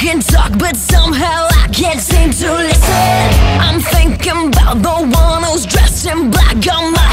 can talk, but somehow I can't seem to listen. I'm thinking about the one who's dressed in black on my